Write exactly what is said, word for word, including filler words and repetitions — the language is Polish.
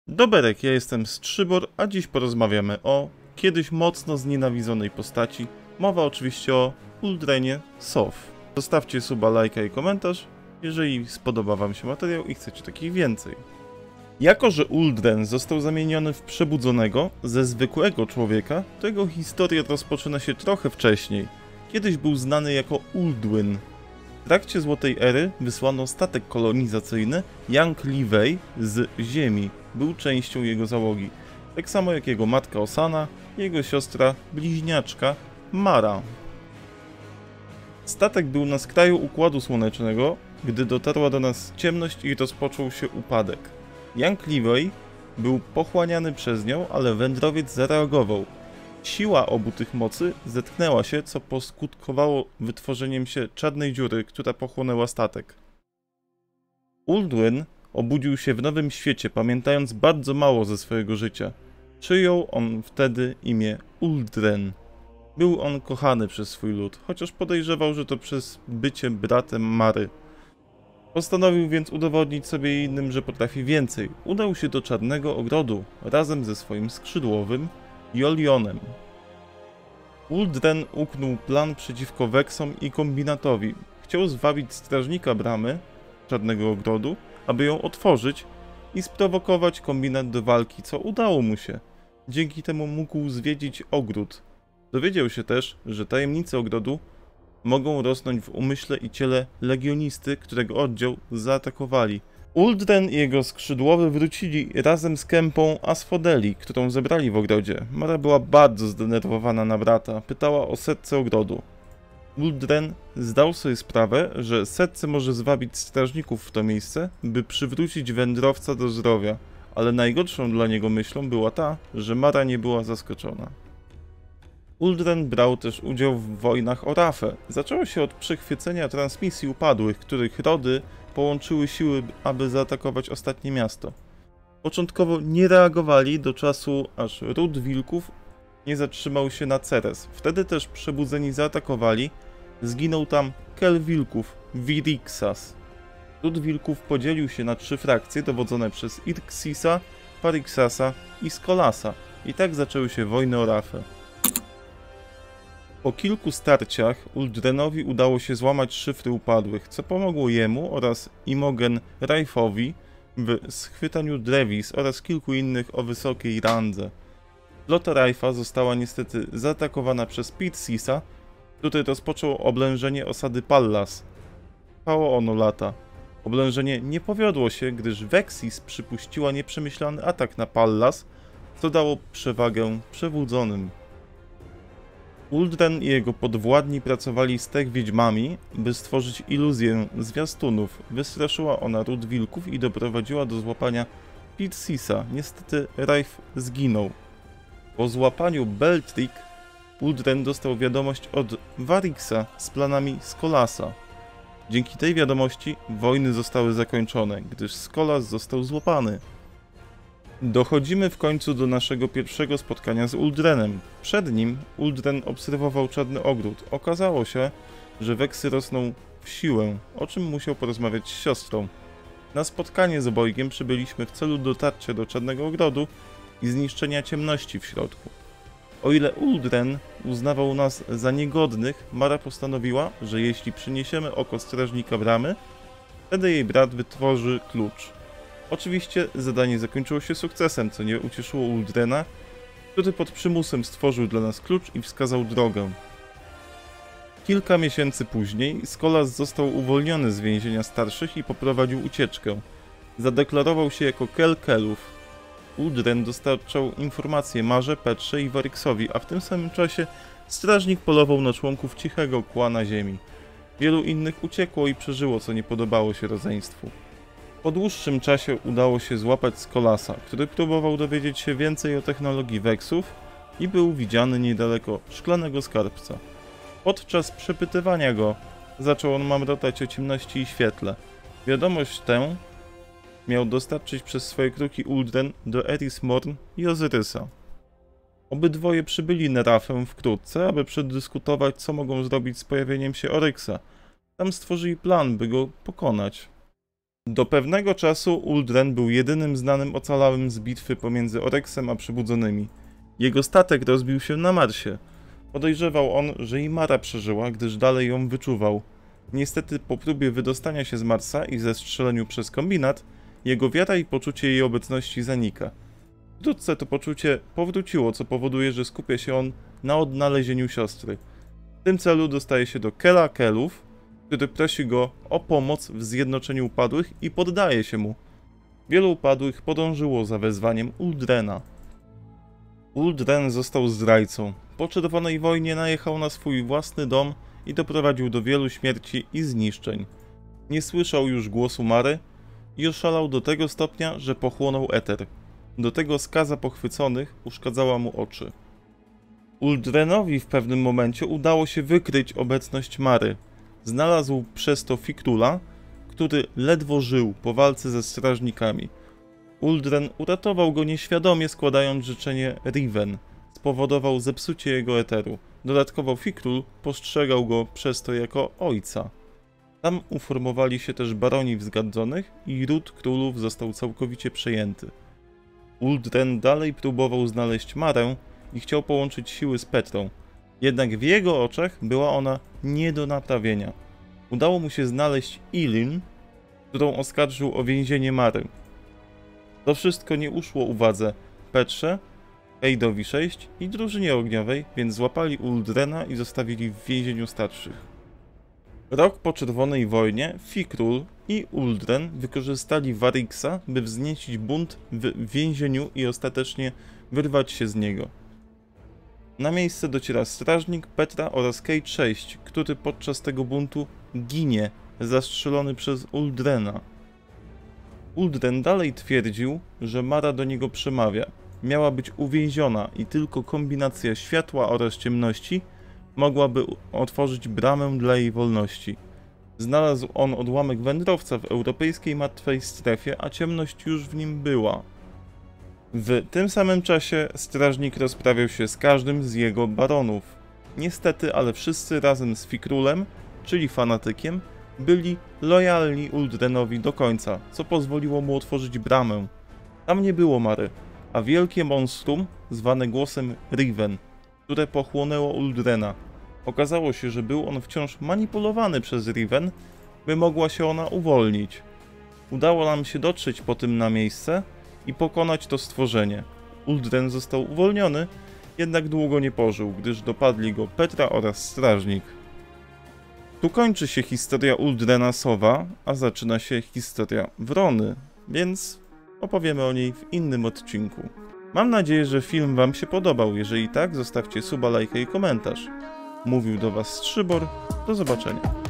Doberek, ja jestem Strzybor, a dziś porozmawiamy o kiedyś mocno znienawidzonej postaci. Mowa oczywiście o Uldrenie Soph. Zostawcie suba, lajka i komentarz, jeżeli spodoba wam się materiał i chcecie takich więcej. Jako że Uldren został zamieniony w przebudzonego ze zwykłego człowieka, to jego historia rozpoczyna się trochę wcześniej. Kiedyś był znany jako Uldwyn. W trakcie Złotej Ery wysłano statek kolonizacyjny Young Livey z Ziemi. Był częścią jego załogi. Tak samo jak jego matka Osana i jego siostra bliźniaczka Mara. Statek był na skraju Układu Słonecznego, gdy dotarła do nas ciemność i rozpoczął się upadek. Young Livey był pochłaniany przez nią, ale wędrowiec zareagował. Siła obu tych mocy zetknęła się, co poskutkowało wytworzeniem się czarnej dziury, która pochłonęła statek. Uldwyn obudził się w nowym świecie, pamiętając bardzo mało ze swojego życia. Przyjął on wtedy imię Uldren. Był on kochany przez swój lud, chociaż podejrzewał, że to przez bycie bratem Mary. Postanowił więc udowodnić sobie i innym, że potrafi więcej. Udał się do Czarnego Ogrodu razem ze swoim skrzydłowym Jolionem. Uldren uknął plan przeciwko Vexom i Kombinatowi. Chciał zwabić strażnika bramy Czarnego Ogrodu, aby ją otworzyć i sprowokować Kombinat do walki, co udało mu się. Dzięki temu mógł zwiedzić ogród. Dowiedział się też, że tajemnice ogrodu mogą rosnąć w umyśle i ciele legionisty, którego oddział zaatakowali. Uldren i jego skrzydłowy wrócili razem z kępą Asfodeli, którą zebrali w ogrodzie. Mara była bardzo zdenerwowana na brata, pytała o Setce ogrodu. Uldren zdał sobie sprawę, że Setce może zwabić strażników w to miejsce, by przywrócić wędrowca do zdrowia, ale najgorszą dla niego myślą była ta, że Mara nie była zaskoczona. Uldren brał też udział w wojnach o Rafę. Zaczęło się od przechwycenia transmisji upadłych, których rody połączyły siły, aby zaatakować ostatnie miasto. Początkowo nie reagowali do czasu, aż ród wilków nie zatrzymał się na Ceres. Wtedy też przebudzeni zaatakowali. Zginął tam Kel Wilków, Virixas. Ród wilków podzielił się na trzy frakcje dowodzone przez Irxisa, Parixasa i Skolasa. I tak zaczęły się wojny o Rafę. Po kilku starciach Uldrenowi udało się złamać szyfry upadłych, co pomogło jemu oraz Imogen Raifowi w schwytaniu Drevis oraz kilku innych o wysokiej randze. Flota Raifa została niestety zaatakowana przez Pirsisa, który rozpoczął oblężenie osady Pallas. Trwało ono lata. Oblężenie nie powiodło się, gdyż Vexis przypuściła nieprzemyślany atak na Pallas, co dało przewagę przewodzonym. Uldren i jego podwładni pracowali z tech wiedźmami, by stworzyć iluzję zwiastunów. Wystraszyła ona ród wilków i doprowadziła do złapania Pirsisa. Niestety Raif zginął. Po złapaniu Beltrick Uldren dostał wiadomość od Varixa z planami Skolasa. Dzięki tej wiadomości wojny zostały zakończone, gdyż Skolas został złapany. Dochodzimy w końcu do naszego pierwszego spotkania z Uldrenem. Przed nim Uldren obserwował Czarny Ogród. Okazało się, że Weksy rosną w siłę, o czym musiał porozmawiać z siostrą. Na spotkanie z obojgiem przybyliśmy w celu dotarcia do Czarnego Ogrodu i zniszczenia ciemności w środku. O ile Uldren uznawał nas za niegodnych, Mara postanowiła, że jeśli przyniesiemy oko strażnika bramy, wtedy jej brat wytworzy klucz. Oczywiście zadanie zakończyło się sukcesem, co nie ucieszyło Uldrena, który pod przymusem stworzył dla nas klucz i wskazał drogę. Kilka miesięcy później Skolas został uwolniony z więzienia starszych i poprowadził ucieczkę. Zadeklarował się jako Kel Kelów. Uldren dostarczał informacje Marze, Petrze i Varixowi, a w tym samym czasie strażnik polował na członków cichego kła na ziemi. Wielu innych uciekło i przeżyło, co nie podobało się rodzeństwu. Po dłuższym czasie udało się złapać Skolasa, który próbował dowiedzieć się więcej o technologii Vexów i był widziany niedaleko Szklanego Skarbca. Podczas przepytywania go zaczął on mamrotać o ciemności i świetle. Wiadomość tę miał dostarczyć przez swoje kruki Uldren do Eris Morn i Ozyrysa. Obydwoje przybyli na Rafę wkrótce, aby przedyskutować, co mogą zrobić z pojawieniem się Oryxa. Tam stworzyli plan, by go pokonać. Do pewnego czasu Uldren był jedynym znanym ocalałym z bitwy pomiędzy Oryxem a Przebudzonymi. Jego statek rozbił się na Marsie. Podejrzewał on, że i Mara przeżyła, gdyż dalej ją wyczuwał. Niestety po próbie wydostania się z Marsa i zestrzeleniu przez kombinat, jego wiara i poczucie jej obecności zanika. Wkrótce to poczucie powróciło, co powoduje, że skupia się on na odnalezieniu siostry. W tym celu dostaje się do Kela Kelów, który prosi go o pomoc w zjednoczeniu upadłych i poddaje się mu. Wielu upadłych podążyło za wezwaniem Uldrena. Uldren został zdrajcą. Po Czerwonej Wojnie najechał na swój własny dom i doprowadził do wielu śmierci i zniszczeń. Nie słyszał już głosu Mary i oszalał do tego stopnia, że pochłonął eter. Do tego skaza pochwyconych uszkadzała mu oczy. Uldrenowi w pewnym momencie udało się wykryć obecność Mary. Znalazł przez to Fikrula, który ledwo żył po walce ze strażnikami. Uldren uratował go nieświadomie, składając życzenie Riven. Spowodował zepsucie jego eteru. Dodatkowo Fikrul postrzegał go przez to jako ojca. Tam uformowali się też baroni wzgadzonych i ród królów został całkowicie przejęty. Uldren dalej próbował znaleźć Marę i chciał połączyć siły z Petrą. Jednak w jego oczach była ona nie do naprawienia. Udało mu się znaleźć Ilin, którą oskarżył o więzienie Mary. To wszystko nie uszło uwadze Petrze, Heidowi sześć i drużynie ogniowej, więc złapali Uldrena i zostawili w więzieniu starszych. Rok po Czerwonej Wojnie Fikrul i Uldren wykorzystali Varixa, by wzniecić bunt w więzieniu i ostatecznie wyrwać się z niego. Na miejsce dociera strażnik, Petra oraz Cage sześć, który podczas tego buntu ginie, zastrzelony przez Uldrena. Uldren dalej twierdził, że Mara do niego przemawia. Miała być uwięziona i tylko kombinacja światła oraz ciemności mogłaby otworzyć bramę dla jej wolności. Znalazł on odłamek wędrowca w europejskiej martwej strefie, a ciemność już w nim była. W tym samym czasie strażnik rozprawiał się z każdym z jego baronów. Niestety, ale wszyscy razem z Fikrulem, czyli fanatykiem, byli lojalni Uldrenowi do końca, co pozwoliło mu otworzyć bramę. Tam nie było Mary, a wielkie monstrum, zwane głosem Riven, które pochłonęło Uldrena. Okazało się, że był on wciąż manipulowany przez Riven, by mogła się ona uwolnić. Udało nam się dotrzeć po tym na miejsce i pokonać to stworzenie. Uldren został uwolniony, jednak długo nie pożył, gdyż dopadli go Petra oraz strażnik. Tu kończy się historia Uldrena Sowa, a zaczyna się historia Wrony, więc opowiemy o niej w innym odcinku. Mam nadzieję, że film wam się podobał. Jeżeli tak, zostawcie suba, lajka i komentarz. Mówił do was Strzybor. Do zobaczenia.